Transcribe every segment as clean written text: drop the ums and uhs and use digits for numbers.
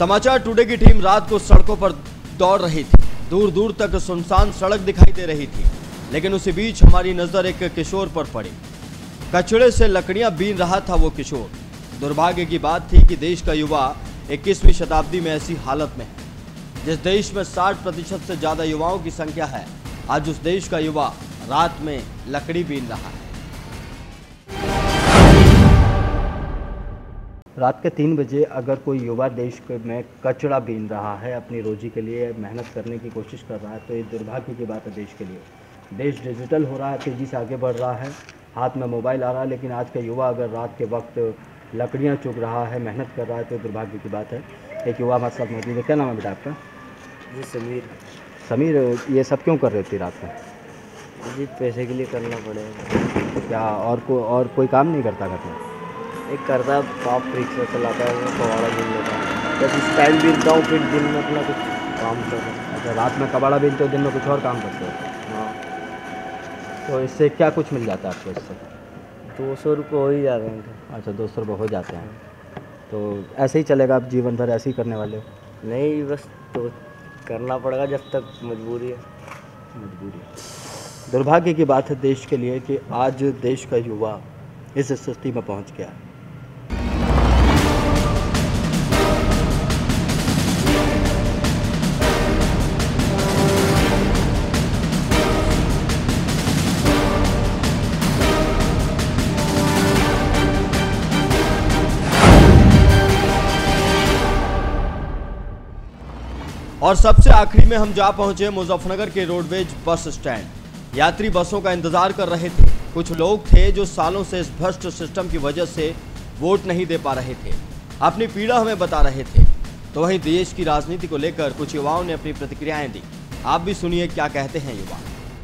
समाचार टुडे की टीम रात को सड़कों पर दौड़ रही थी। दूर दूर तक सुनसान सड़क दिखाई दे रही थी, लेकिन उसी बीच हमारी नजर एक किशोर पर पड़ी। कचड़े से लकड़ियां बीन रहा था वो किशोर। दुर्भाग्य की बात थी कि देश का युवा 21वीं शताब्दी में ऐसी हालत में है। जिस देश में 60% से ज्यादा युवाओं की संख्या है, आज उस देश का युवा रात में लकड़ी बीन रहा है। रात के 3 बजे अगर कोई युवा देश में कचरा बीन रहा है, अपनी रोजी के लिए मेहनत करने की कोशिश कर रहा है, तो ये दुर्भाग्य की बात है देश के लिए। देश डिजिटल हो रहा है, तेज़ी से आगे बढ़ रहा है, हाथ में मोबाइल आ रहा है, लेकिन आज का युवा अगर रात के वक्त लकड़ियां चुग रहा है, मेहनत कर रहा है, तो दुर्भाग्य की बात है। एक युवा हमारे साथ मौजूद है। क्या नाम है बेटा आपका? जी समीर। समीर, ये सब क्यों कर रहे थे रात में? जी पैसे के लिए करना पड़ेगा। क्या और कोई काम नहीं करता घर में? एक करता पाप रिक्शा चलाता है, वो कबाड़ा बीन लेता है। जब इस टाइम बीनता हूँ फिर दिन में अपना कुछ काम कर रहा हूँ। अच्छा, रात में कबाड़ा बीनते हो, दिन में कुछ और काम करते हो? हाँ। तो इससे क्या कुछ मिल जाता है आपको? इससे 200 रुपये हो ही जाते हैं। अच्छा, 200 रुपये हो जाते हैं। तो ऐसे ही चलेगा आप जीवन भर, ऐसे ही करने वाले हो? नहीं, बस तो करना पड़ेगा जब तक मजबूरी है। दुर्भाग्य की बात है देश के लिए कि आज देश का युवा इस स्थिति में पहुंच गया। और सबसे आखिरी में हम जा पहुंचे मुजफ्फरनगर के रोडवेज बस स्टैंड। यात्री बसों का इंतजार कर रहे थे। कुछ लोग थे जो सालों से इस भ्रष्ट सिस्टम की वजह से वोट नहीं दे पा रहे थे, अपनी पीड़ा हमें बता रहे थे। तो वहीं देश की राजनीति को लेकर कुछ युवाओं ने अपनी प्रतिक्रियाएं दी। आप भी सुनिए क्या कहते हैं युवा।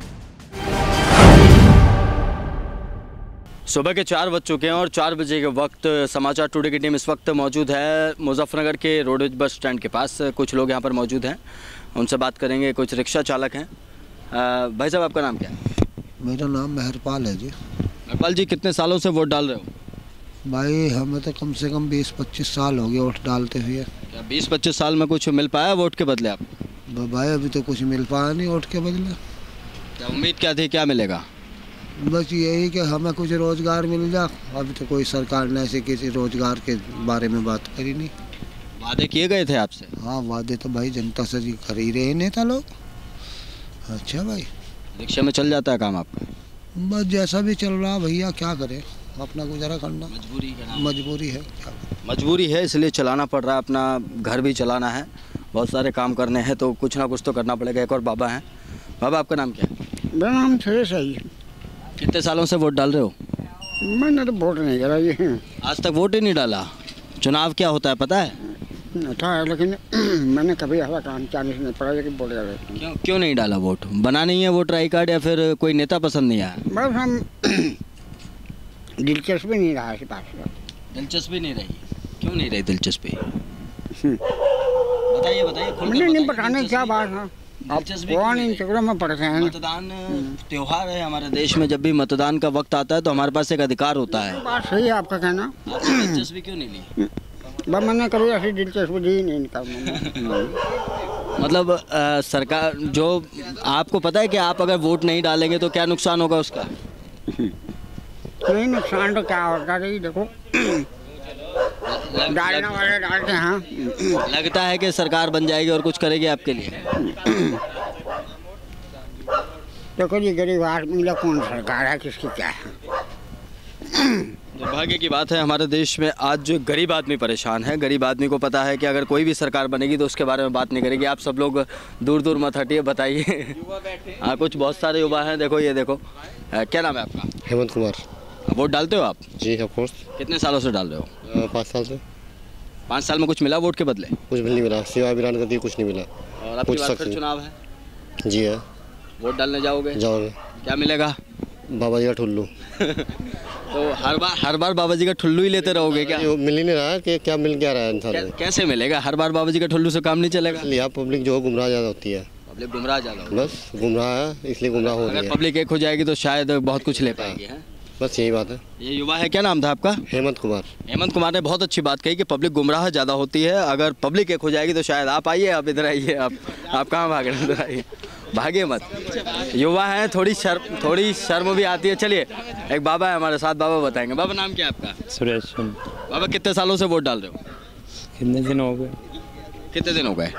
सुबह के 4 बज चुके हैं और 4 बजे के वक्त समाचार टुडे की टीम इस वक्त मौजूद है मुजफ्फरनगर के रोडवेज बस स्टैंड के पास। कुछ लोग यहाँ पर मौजूद हैं, उनसे बात करेंगे। कुछ रिक्शा चालक हैं। भाई साहब, आपका नाम क्या है? मेरा नाम मेहरपाल है जी। मेहरपाल जी, कितने सालों से वोट डाल रहे हो? भाई हमें तो कम से कम 20-25 साल हो गए वोट डालते हुए। क्या 20-25 साल में कुछ मिल पाया वोट के बदले आपको? भाई अभी तो कुछ मिल पाया नहीं वोट के बदले। क्या उम्मीद क्या थी, क्या मिलेगा? बस यही कि हमें कुछ रोज़गार मिल जा। अभी तो कोई सरकार ने ऐसे किसी रोज़गार के बारे में बात करी नहीं। वादे किए गए थे आपसे? हाँ, वादे तो भाई जनता से जी कर ही रहे नेता लोग। अच्छा भाई, रिक्शा में चल जाता है काम आपका? बस जैसा भी चल रहा भैया, क्या करें, अपना गुजारा करना मजबूरी है। क्या मजबूरी है, इसलिए चलाना पड़ रहा है। अपना घर भी चलाना है, बहुत सारे काम करने हैं, तो कुछ ना कुछ तो करना पड़ेगा। एक और बाबा हैं। बाबा, आपका नाम क्या है? मेरा नाम सुरेश है। कितने सालों से वोट डाल रहे हो? मैंने तो वोट नहीं करा जी। आज तक वोट ही नहीं डाला? चुनाव क्या होता है पता है? अच्छा है, लेकिन मैंने कभी ऐसा काम चालीस नहीं पड़ा लेकिन वोट डाला। क्यों नहीं डाला वोट? बना नहीं है वोटर आई कार्ड या फिर कोई नेता पसंद नहीं आया? बस हम दिलचस्पी नहीं रहा इस बात में। दिलचस्पी नहीं रही? क्यों नहीं रही दिलचस्पी? बताइए मुझे नहीं बताने क्या बात है। इंस्टाग्राम में पढ़ते हैं। मतदान त्योहार है हमारे देश में। जब भी मतदान का वक्त आता है तो हमारे पास एक अधिकार होता है। बात सही है आपका कहना। दिलचस्पी क्यों नहीं ली? बस मैंने कभी ऐसी दिलचस्पी दी नहीं मतलब सरकार जो, आपको पता है कि आप अगर वोट नहीं डालेंगे तो क्या नुकसान होगा उसका? नहीं, नुकसान तो क्या होगा जी, देखो डालने वाले डालते हैं। लगता है कि सरकार बन जाएगी और कुछ करेगी आपके लिए? देखो जी, गरीब आदमी का कौन सरकार है, किसकी क्या है। दुर्भाग्य की बात है हमारे देश में आज गरीब आदमी परेशान है। गरीब आदमी को पता है कि अगर कोई भी सरकार बनेगी तो उसके बारे में बात नहीं करेगी। आप सब लोग दूर दूर मत हटिए, बताइए। हाँ, कुछ बहुत सारे युवा हैं। देखो, ये देखो। क्या नाम है आपका? हेमंत कुमार। वोट डालते हो आप? जी ऑफ कोर्स। कितने सालों से डाल रहे हो? 5 साल से। 5 साल में कुछ मिला वोट के बदले? कुछ भी नहीं मिला, सिवाय बिरान कर दिए, कुछ नहीं मिला। और आपकी बात फिर चुनाव है? जी है। वोट डालने जाओगे? जाओगे। क्या मिलेगा? बाबा जी का ठुल्लू। तो हर बार बाबा जी का ठुल्लू ही लेते रहोगे क्या? मिल ही नहीं रहा है कि क्या मिल क्या रहा है इंसान। कैसे मिलेगा? हर बार बाबा जी का ठुल्लू से काम नहीं चलेगा। यहाँ पब्लिक जो गुमराह ज़्यादा होती है। पब्लिक गुमराह ज़्यादा? बस गुमराह है, इसलिए गुमराह हो रही है। अगर पब्लिक एक हो जाएगी तो शायद बहुत कुछ ले पाएगी। बस यही बात है। ये युवा है, क्या नाम था आपका? हेमंत कुमार। हेमंत कुमार ने बहुत अच्छी बात कही कि पब्लिक गुमराह ज़्यादा होती है, अगर पब्लिक एक हो जाएगी तो शायद आप आइए, आप इधर आइए, आप कहाँ भाग रहे हैं, इधर आइए, भागे मत। युवा हैं, थोड़ी शर्म भी आती है। चलिए, एक बाबा है हमारे साथ, बाबा बताएंगे। बाबा नाम क्या है आपका? सुरेश। बाबा कितने सालों से वोट डाल रहे हो? कितने दिन हो गए? कितने दिन हो गए?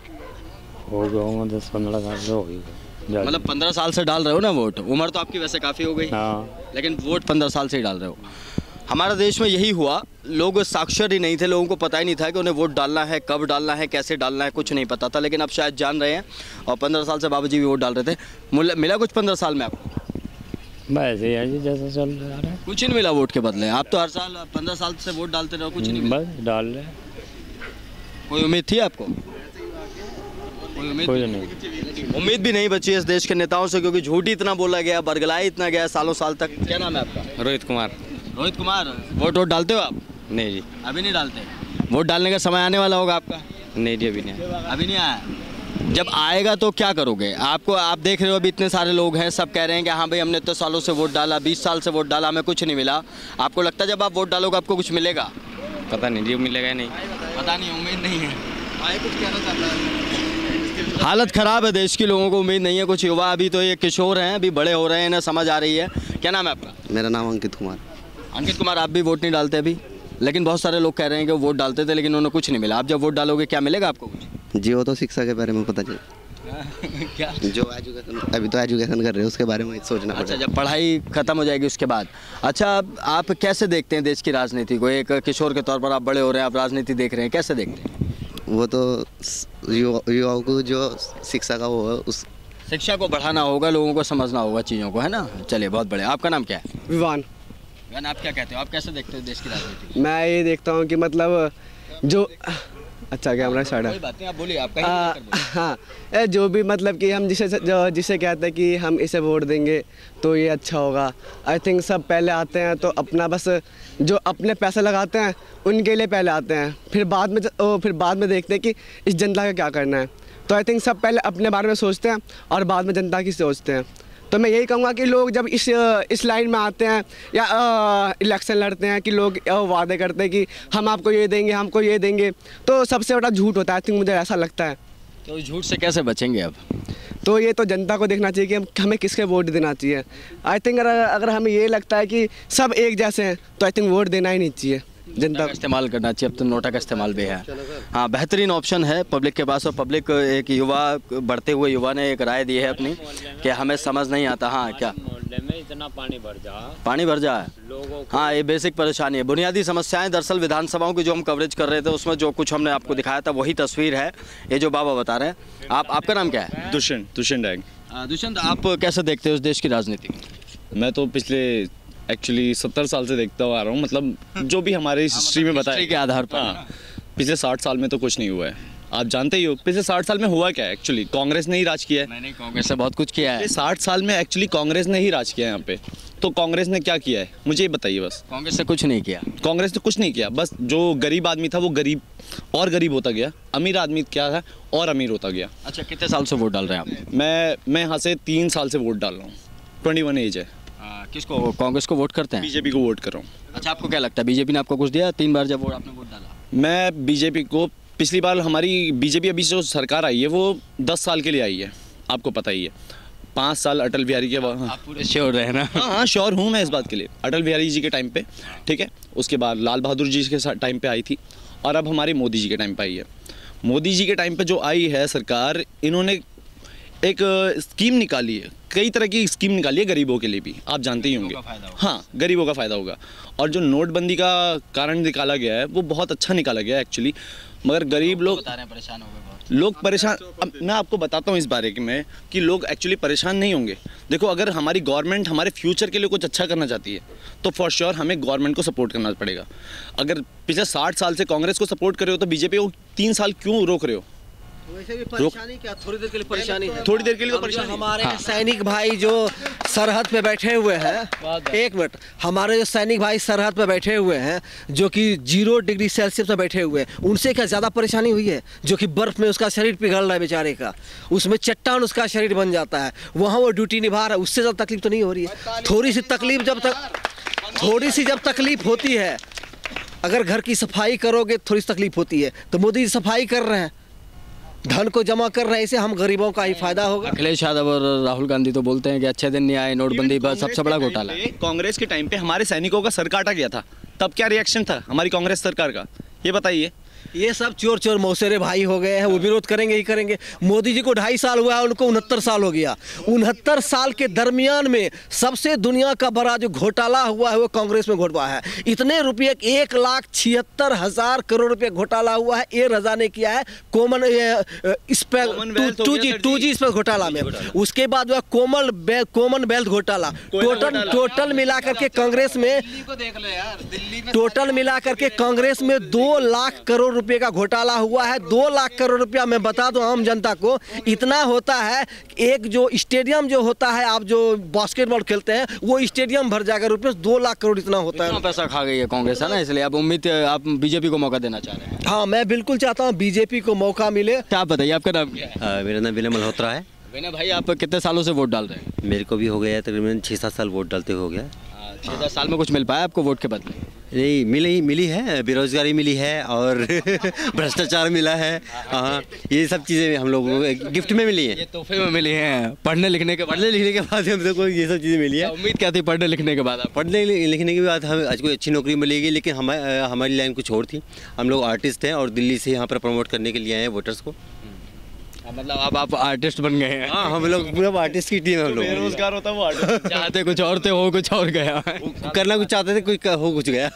हो गए होंगे 10-15 साल से हो गई। मतलब 15 साल से डाल रहे हो ना वोट? उम्र तो आपकी वैसे काफ़ी हो गई, हाँ, लेकिन वोट 15 साल से ही डाल रहे हो। हमारे देश में यही हुआ, लोग साक्षर ही नहीं थे, लोगों को पता ही नहीं था कि उन्हें वोट डालना है, कब डालना है, कैसे डालना है, कुछ नहीं पता था। लेकिन अब शायद जान रहे हैं, और 15 साल से बाबा जी भी वोट डाल रहे थे। मिला कुछ 15 साल में आपको? बस ये है जी, जैसा चल रहा है। कुछ नहीं मिला वोट के बदले? आप तो हर साल 15 साल से वोट डालते रहो, कुछ नहीं मिला? बस डाल रहे। कोई उम्मीद थी आपको? कोई उम्मीद भी नहीं बची इस देश के नेताओं से, क्योंकि झूठ ही इतना बोला गया, बरगलाया इतना गया सालों साल तक। क्या नाम है आपका? रोहित कुमार। रोहित कुमार, वोट डालते हो आप? नहीं जी, अभी नहीं डालते? वोट डालने का समय आने वाला होगा आपका? नहीं जी, अभी नहीं। अभी नहीं आया? जब आएगा तो क्या करोगे? आप देख रहे हो अभी इतने सारे लोग हैं, सब कह रहे हैं कि हाँ भाई हमने इतने सालों से वोट डाला, 20 साल से वोट डाला, हमें कुछ नहीं मिला। आपको लगता है जब आप वोट डालोगे आपको कुछ मिलेगा? पता नहीं जी, मिलेगा या नहीं, पता नहीं, उम्मीद नहीं है। कुछ कहना चाहता है? हालत ख़राब है देश की, लोगों को उम्मीद नहीं है। कुछ युवा, अभी तो ये किशोर हैं, अभी बड़े हो रहे हैं, इन्हें समझ आ रही है। क्या नाम है आपका? मेरा नाम अंकित कुमार। अंकित कुमार, आप भी वोट नहीं डालते अभी? लेकिन बहुत सारे लोग कह रहे हैं कि वो वोट डालते थे लेकिन उन्हें कुछ नहीं मिला। आप जब वोट डालोगे क्या मिलेगा आपको कुछ? जी, वो तो शिक्षा के बारे में पता चले। क्या? जो एजुकेशन, अभी तो एजुकेशन कर रहे हो, उसके बारे में सोचना अच्छा, पड़ेगा। जब पढ़ाई खत्म हो जाएगी उसके बाद। अच्छा, आप कैसे देखते हैं देश की राजनीति को? एक किशोर के तौर पर आप बड़े हो रहे हैं, आप राजनीति देख रहे हैं, कैसे देखते हैं? वो तो युवाओं को जो शिक्षा का वो है, उस शिक्षा को बढ़ाना होगा, लोगों को समझना होगा चीज़ों को, है ना? चलिए, बहुत बढ़िया। आपका नाम क्या है? विवान। विवान, आप क्या कहते हो? आप कैसे देखते हो देश की राजनीति? मैं ये देखता हूँ कि मतलब जो अच्छा कैमरा साइड है, कोई बात नहीं, आप बोलिए, आप कहीं हाँ, जो भी मतलब कि हम जिसे कहते हैं कि हम इसे वोट देंगे तो ये अच्छा होगा। आई थिंक सब पहले आते हैं तो अपना बस जो अपने पैसे लगाते हैं उनके लिए पहले आते हैं, फिर बाद में देखते हैं कि इस जनता का क्या करना है। तो आई थिंक सब पहले अपने बारे में सोचते हैं और बाद में जनता की सोचते हैं। तो मैं यही कहूँगा कि लोग जब इस लाइन में आते हैं या इलेक्शन लड़ते हैं कि लोग वादे करते हैं कि हम आपको ये देंगे, हमको ये देंगे, तो सबसे बड़ा झूठ होता है। आई थिंक मुझे ऐसा लगता है। तो इस झूठ से कैसे बचेंगे अब? तो ये तो जनता को देखना चाहिए कि हमें किसके वोट देना चाहिए। आई थिंक अगर हमें ये लगता है कि सब एक जैसे हैं तो आई थिंक वोट देना ही नहीं चाहिए, जनता का इस्तेमाल करना चाहिए। अब तो नोटा का इस्तेमाल भी है। हाँ, बेहतरीन ऑप्शन है पब्लिक के पास। और पब्लिक, एक युवा, बढ़ते हुए युवा ने एक राय दी है अपनी कि हमें समझ नहीं आता। हाँ, क्या मोहल्ले में इतना पानी भर जा है लोगों को। हाँ, ये बेसिक परेशानी है, बुनियादी समस्याएं। दरअसल विधानसभाओं की जो हम कवरेज कर रहे थे उसमें जो कुछ हमने आपको दिखाया था वही तस्वीर है ये जो बाबा बता रहे हैं। आपका नाम क्या है? दुष्यंत, आप कैसे देखते हो इस देश की राजनीति? मैं तो पिछले एक्चुअली 70 साल से देखता हुआ आ रहा हूँ। मतलब जो भी हमारे हिस्ट्री में बताया के आधार पर। हाँ, पिछले 60 साल में तो कुछ नहीं हुआ है। आप जानते ही हो पिछले 60 साल में हुआ क्या है। एक्चुअली कांग्रेस ने ही राज किया है। नहीं, कांग्रेस ने बहुत कुछ किया है। 60 साल में एक्चुअली कांग्रेस ने ही राज किया है यहाँ पे। तो कांग्रेस ने क्या किया है मुझे ये बताइए बस। कांग्रेस ने कुछ नहीं किया। कांग्रेस ने कुछ नहीं किया, बस जो गरीब आदमी था वो गरीब और गरीब होता गया, अमीर आदमी क्या था और अमीर होता गया। अच्छा, कितने साल से वोट डाल रहे हैं आप? मैं यहाँ से 3 साल से वोट डाल रहा हूँ। 21 एज है। किसको? कांग्रेस को वोट करते हैं? बीजेपी को वोट कर रहा हूँ। अच्छा, आपको क्या लगता है बीजेपी ने आपको कुछ दिया 3 बार जब आपने वोट डाला? मैं बीजेपी को, पिछली बार हमारी बीजेपी अभी जो सरकार आई है वो 10 साल के लिए आई है, आपको पता ही है। 5 साल अटल बिहारी के बाद। आप पूरे श्योर रहे ना? हाँ, श्योर हूँ मैं इस बात के लिए। अटल बिहारी जी के टाइम पे, ठीक है, उसके बाद लाल बहादुर जी के टाइम पे आई थी और अब हमारे मोदी जी के टाइम पे आई है। मोदी जी के टाइम पे जो आई है सरकार, इन्होंने एक स्कीम निकाली है, कई तरह की स्कीम निकाली है गरीबों के लिए भी, आप जानते ही होंगे। हाँ, गरीबों का फ़ायदा होगा। और जो नोटबंदी का कारण निकाला गया है वो बहुत अच्छा निकाला गया है एक्चुअली, मगर गरीब लोग परेशान हो गए बहुत। लोग परेशान। अब मैं आपको बताता हूँ इस बारे में कि लोग एक्चुअली परेशान नहीं होंगे। देखो, अगर हमारी गवर्नमेंट हमारे फ्यूचर के लिए कुछ अच्छा करना चाहती है तो फॉर श्योर हमें गवर्नमेंट को सपोर्ट करना पड़ेगा। अगर पिछले 60 साल से कांग्रेस को सपोर्ट कर रहे हो तो बीजेपी को 3 साल क्यों रोक रहे हो? वैसे भी परेशानी क्या, थोड़ी देर के लिए परेशानी है। थोड़ी देर के लिए तो परेशानी। हमारे सैनिक भाई जो सरहद पे बैठे हुए हैं, एक मिनट, हमारे जो सैनिक भाई सरहद पे बैठे हुए हैं जो कि 0 डिग्री सेल्सियस पे बैठे हुए हैं, उनसे क्या ज़्यादा परेशानी हुई है? जो कि बर्फ़ में उसका शरीर पिघल रहा है बेचारे का, उसमें चट्टान उसका शरीर बन जाता है, वहाँ वो ड्यूटी निभा रहा है, उससे ज़्यादा तकलीफ तो नहीं हो रही है। थोड़ी सी तकलीफ जब तक थोड़ी सी जब तकलीफ होती है, अगर घर की सफाई करोगे थोड़ी सी तकलीफ होती है, तो मोदी जी सफाई कर रहे हैं, धन को जमा कर रहे हैं, इससे हम गरीबों का ही फायदा होगा। अखिलेश यादव और राहुल गांधी तो बोलते हैं कि अच्छे दिन नहीं आए, नोटबंदी पर सबसे बड़ा घोटाला है। कांग्रेस के टाइम पे हमारे सैनिकों का सर काटा गया था, तब क्या रिएक्शन था हमारी कांग्रेस सरकार का, ये बताइए। ये सब चोर चोर मौसेरे भाई हो गए हैं, वो विरोध करेंगे ही करेंगे। मोदी जी को 2.5 साल हुआ है, उनको 69 साल हो गया। 69 साल के दरमियान में सबसे दुनिया का बड़ा जो घोटाला हुआ है वो कांग्रेस में घोटा है। इतने रुपये 1,76,000 करोड़ रुपए घोटाला हुआ है, ये रजा ने किया है कॉमन इस पे 2G इस पर घोटाला में। उसके बाद वह कॉमनवेल्थ घोटाला, टोटल मिलाकर के कांग्रेस में, टोटल मिलाकर के कांग्रेस में 2 लाख करोड़ रुपए का घोटाला हुआ है। 2 लाख करोड़ रुपया मैं बता दूं आम जनता को, इतना होता है एक जो स्टेडियम जो होता है, आप जो बास्केटबॉल खेलते हैं वो स्टेडियम भर जाएगा रुपये, 2 लाख करोड़ इतना होता है। पैसा खा गई है कांग्रेस, है ना, इसलिए आप उम्मीद आप बीजेपी को मौका देना चाह रहे हैं। हाँ, मैं बिल्कुल चाहता हूँ बीजेपी को मौका मिले। आप बताइए, आपका नाम क्या है? मेरा नाम विनय मल्होत्रा है। विनय भाई, आप कितने सालों से वोट डाल रहे हैं? मेरे को भी हो गया है तकरीबन 6-7 साल वोट डालते हो गया। 6-7 साल में कुछ मिल पाया आपको वोट के बदले? नहीं, मिली है, बेरोजगारी मिली है और भ्रष्टाचार मिला है। हाँ, ये सब चीज़ें हम लोगों को गिफ्ट में मिली है, ये तोहफे में मिली हैं। पढ़ने लिखने के बाद हम लोग को ये सब चीज़ें मिली है। उम्मीद क्या थी पढ़ने लिखने के बाद? पढ़ने लिखने के बाद हमें आज कोई अच्छी नौकरी मिलेगी, लेकिन हमारी लाइन कुछ और थी। हम लोग आर्टिस्ट हैं और दिल्ली से यहाँ पर प्रमोट करने के लिए आए हैं वोटर्स को। मतलब अब आप आर्टिस्ट बन गए हैं? हाँ, हम लोग पूरा आर्टिस्ट की टीम है। हम लोग बेरोजगार होता वो आर्टिस्ट चाहते कुछ और थे, हो कुछ और गया, करना कुछ चाहते थे, कोई हो कुछ गया।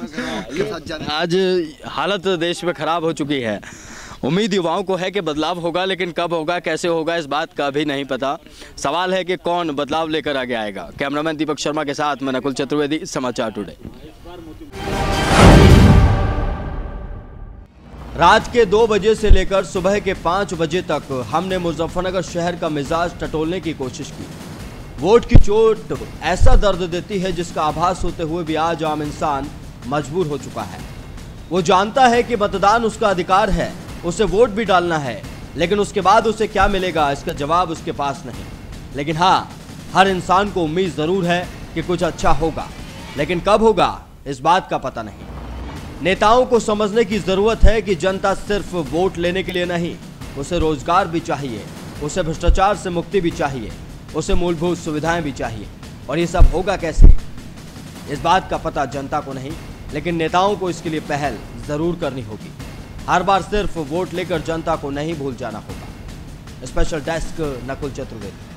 आज हालत देश में खराब हो चुकी है। उम्मीद युवाओं को है कि बदलाव होगा, लेकिन कब होगा, कैसे होगा, इस बात का भी नहीं पता। सवाल है कि कौन बदलाव लेकर आगे आएगा। कैमरामैन दीपक शर्मा के साथ मैं नकुल चतुर्वेदी, समाचार टुडे। रात के 2 बजे से लेकर सुबह के 5 बजे तक हमने मुजफ्फरनगर शहर का मिजाज टटोलने की कोशिश की। वोट की चोट ऐसा दर्द देती है जिसका आभास होते हुए भी आज आम इंसान मजबूर हो चुका है। वो जानता है कि मतदान उसका अधिकार है, उसे वोट भी डालना है, लेकिन उसके बाद उसे क्या मिलेगा इसका जवाब उसके पास नहीं। लेकिन हाँ, हर इंसान को उम्मीद जरूर है कि कुछ अच्छा होगा, लेकिन कब होगा इस बात का पता नहीं। नेताओं को समझने की जरूरत है कि जनता सिर्फ वोट लेने के लिए नहीं, उसे रोजगार भी चाहिए, उसे भ्रष्टाचार से मुक्ति भी चाहिए, उसे मूलभूत सुविधाएं भी चाहिए। और ये सब होगा कैसे, इस बात का पता जनता को नहीं, लेकिन नेताओं को इसके लिए पहल जरूर करनी होगी। हर बार सिर्फ वोट लेकर जनता को नहीं भूल जाना होगा। Special desk, Nakul Chaturvedi.